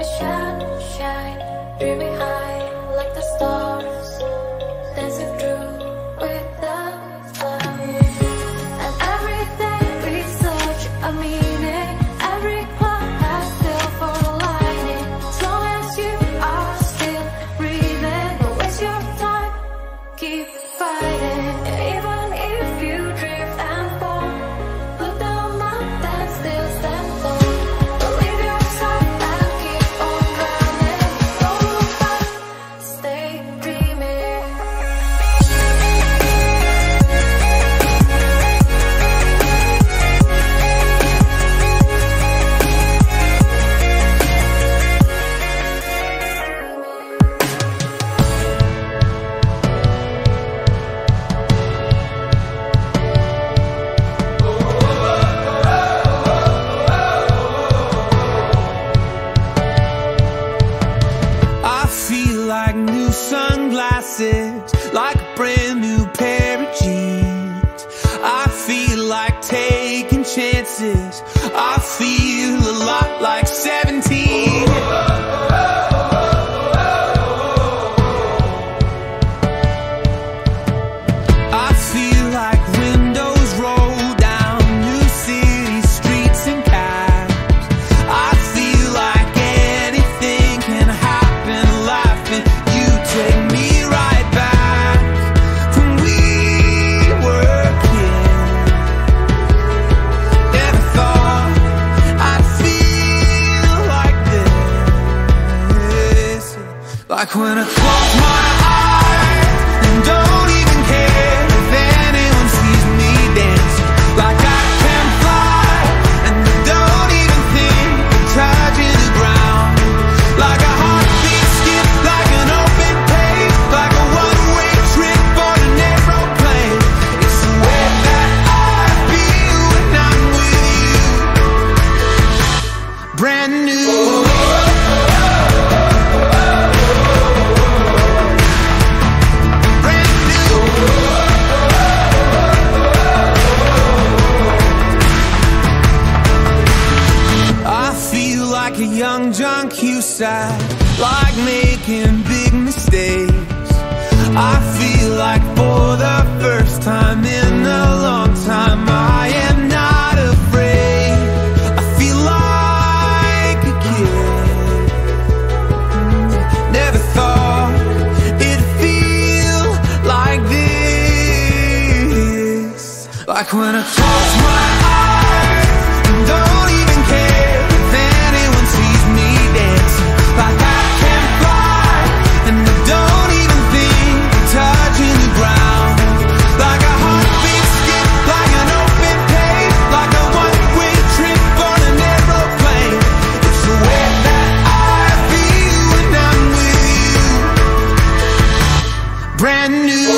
like a brand new pair of jeans. I feel like taking chances. I feel a lot like 17. I feel like windows roll down new city streets and cabs. I feel like anything can happen, laughing. You take me right back when we were kids. Never thought I'd feel like this. Like when I close my eyes and don't even care if anyone sees me dancing. Like I can fly and I don't even think of touching the ground. Like a heartbeat skip, like an open page, like a one-way trip on an aeroplane. It's the way that I feel when I'm with you. Brand new. Like a young John Cusack, like making big mistakes. I feel like for the first time in a long time, I am not afraid. I feel like a kid. Never thought it'd feel like this. Like when I close my eyes and don't even care if anyone sees me dancing. Like I can fly and I don't even think of touching the ground. Like a heartbeat skip, like an open page, like a one-way trip on an aeroplane. It's the way that I feel when I'm with you. Brand new.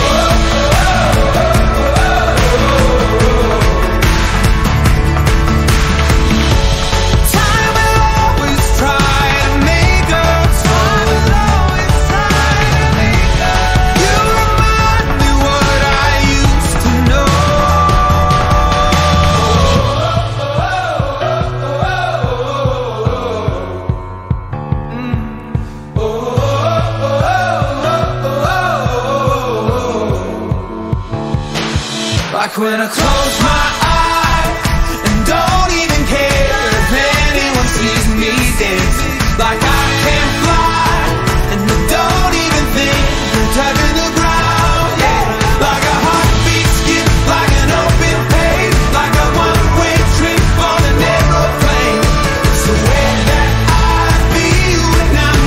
Like when I close my eyes and don't even care if anyone sees me dancing. Like I can fly and I don't even think of touching the ground. Yeah. Like a heartbeat skip, like an open page, like a one-way trip on an aeroplane. It's the way that I feel when I'm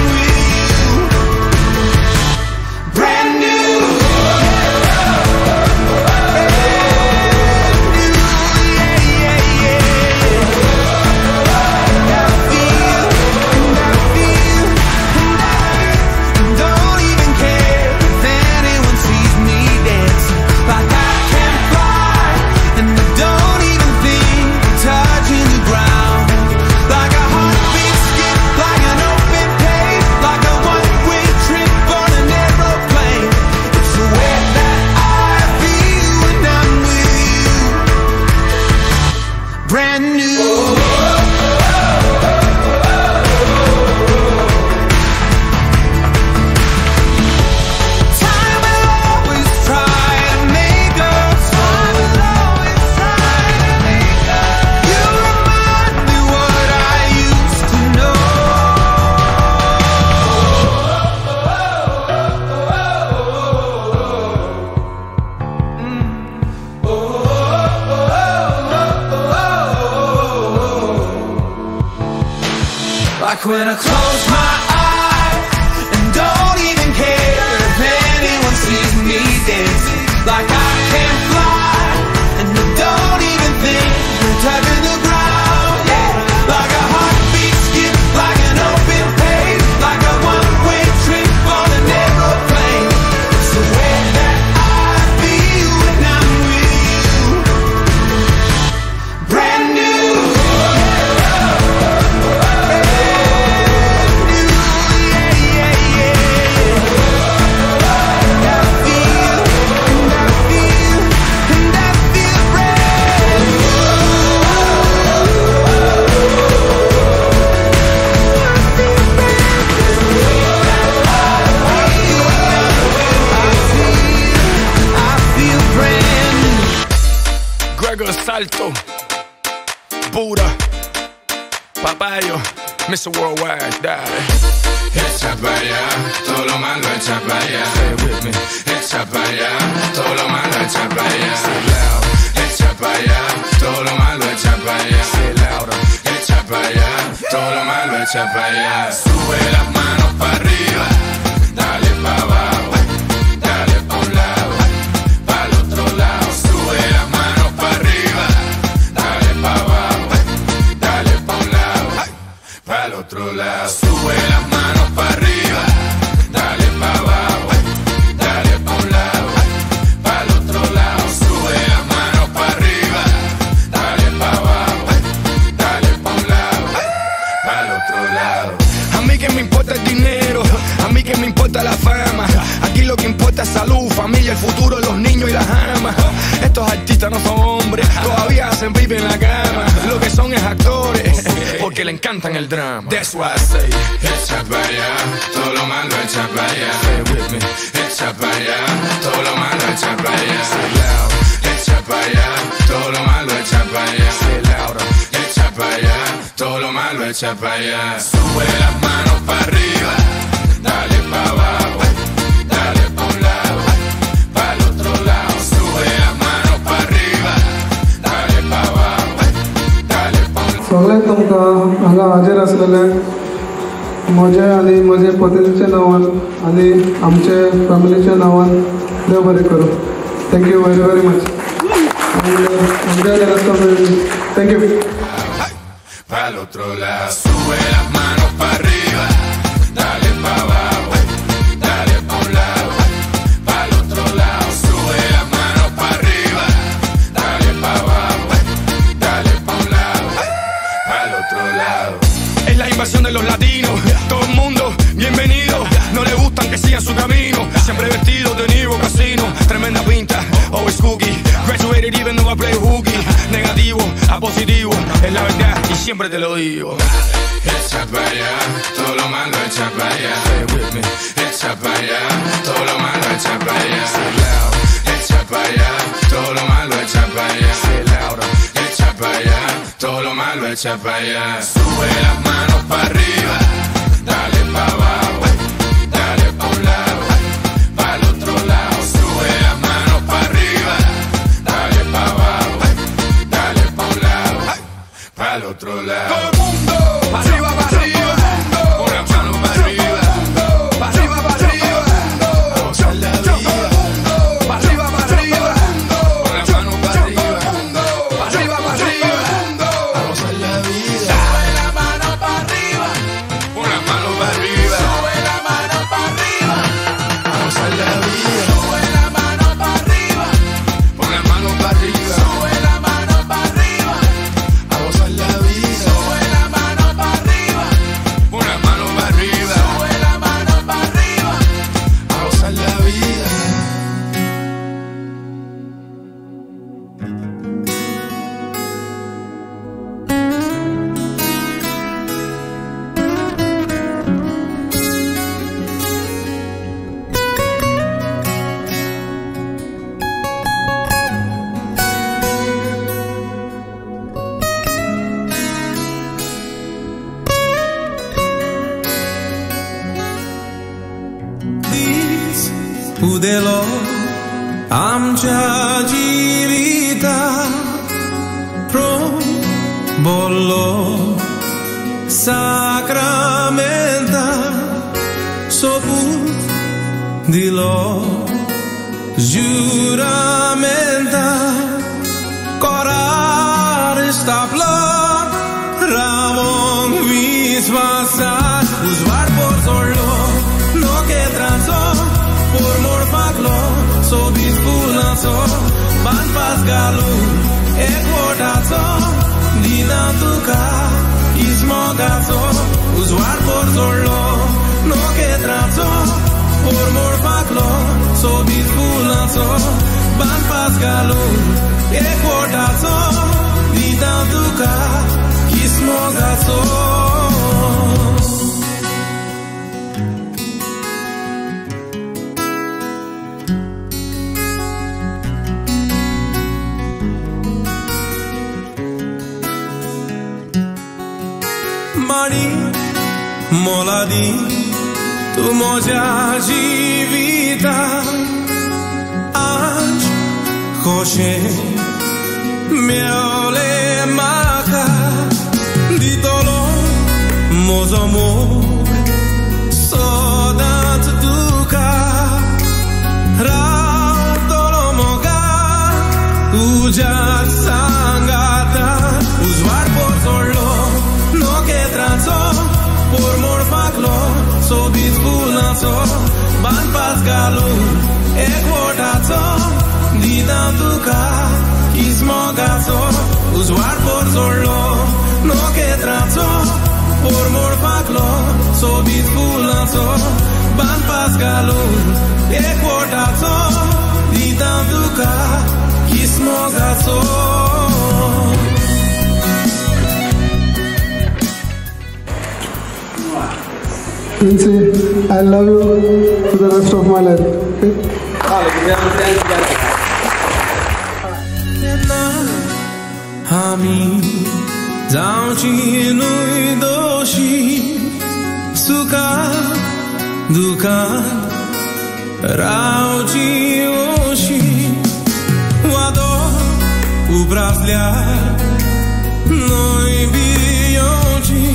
with you. Brand new. I Like when I close my eyes and don't even care if anyone sees me dancing. Like I can fly and I don't even think we're touching the ground. Yeah, like a heartbeat skip, like an open page, like a one-way trip on an aeroplane. It's the way that I feel when I'm with you. Brand new. Salto, Buddha, Papayo, Mr. Worldwide, dale. Echa para allá, todo lo malo echa para allá. Say it with me. Echa para allá, todo lo malo echa para allá. Echa para allá, todo lo malo echa para allá. Say it louder. Echa para allá, todo lo malo echa para allá. Sube las manos para arriba, dale para abajo, dale pa' un lado, para el otro lado. Sube las manos para arriba, dale para abajo, dale pa' un lado, para el otro lado. Sube las manos para arriba, dale para abajo, dale pa' un lado, para el otro lado. Sube las manos para arriba, dale para abajo, dale pa' un lado, para el otro lado. A mí que me importa el dinero, a mí que me importa la fama. Aquí lo que importa es salud, familia, el futuro, los niños y las amas. Estos artistas no son hombres, todavía hacen pipi en la cama. Lo que son es actores, porque le encantan el drama. That's why I say, Echa para allá, todo lo malo echa para allá. say it with me. Echa para allá, todo lo malo echa para allá. Say it loud, Echa para allá, todo lo malo echa para allá. say it louder. Echa para allá, todo lo malo echa para allá. Sube las manos para arriba, dale para abajo, dale pa' un lado, para el otro lado. Sube las manos para arriba, dale para abajo, dale pa' un lado. सगळ्यांक तुमकां हांगा हाजीर आसलेले म्हजे आनी म्हजे पत्नीच्या नांवान आनी आमचे फॅमिलीच्या नांवान देव बरें करूं. Thank you very very much. Thank you. Para el otro lado. Sube las manos para arriba, dale para abajo, dale pa' un lado, para el otro lado. Sube las manos para arriba, dale para abajo, dale pa' un lado, para el otro lado. Es la invasión de los latinos, todo el mundo bienvenido. No le gustan que sigan su camino, siempre vestidos de Nivo Casino. Tremenda pinta, always cookie. Graduated even though I play hooky. Negativo a positivo, es la verdad y siempre te lo digo. Echa para allá, todo lo malo echa para allá. Say it with me. Echa para allá, todo lo malo echa para allá. Say it loud, Echa para allá, todo lo malo echa para allá. say it louder. Echa para allá, todo lo malo echa para allá. Sube las manos para arriba, dale para abajo, dale pa' un lado, para el otro lado. Sube las manos para arriba, dale para abajo, dale pa' un lado, para el otro lado. Todo el mundo, pa' arriba, pa' arriba. Con las manos para arriba, Pa' arriba, pa' arriba. a gozar la vida. Pa' arriba, pa' arriba. Con las manos para arriba, Pa' arriba, pa' arriba. a gozar la vida. Sube la mano para arriba. Con las manos para arriba, Sube la mano para arriba. a gozar la vida. Sube la mano para arriba. Con las manos para arriba, Sube la mano para arriba. a gozar la vida. Sube la mano para arriba. Con las manos para arriba, Sube la mano para arriba. a gozar la vida. उदेलो आमच्या जिविता प्रो बोलो साक्रा Dilo juramenta Corare stapla Ramon visvasat Uzvar por solo No que transo Por morfaclo So bispulanso Ban pascalo Equotazo Dinatuka Ismogazo Uzvar por solo No que transo Por morfaclo So bispulanso Ban pascalo Equotazo Dinatuka Ismogazo Mari Moladi Tu moja jivita Aj Khoshe Meole maka Ditolo Mozomo Sodat duka Rautolo moga Ujat sangata Uzvar por solo No que transo Por morfaclo So bispulanso Ban pascalo Equotazo Dinatuka Ismogazo Uzvar por solo No que transo Por morfaclo So bispulanso Ban pascalo Equotazo Dinatuka Ismogazo And say, I love you for the rest of my life. Okay? Hami Zamchi nui doshi Suka Duka Rauchi oshi Wado Ubraslia Noi bionchi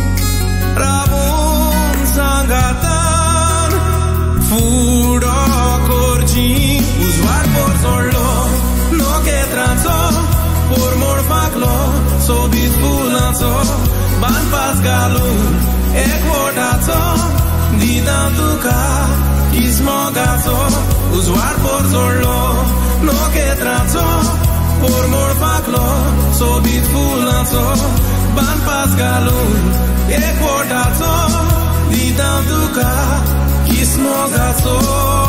Rabon Sangatan Furo Corgi Uzvar por solo No que transo Por morfaclo So bispulanso Ban pascalo Equotazo Dinatuka Ismogazo Uzvar por solo No que transo Por morfaclo So bispulanso Ban pascalo Equotazo Dinatuka Ismogazo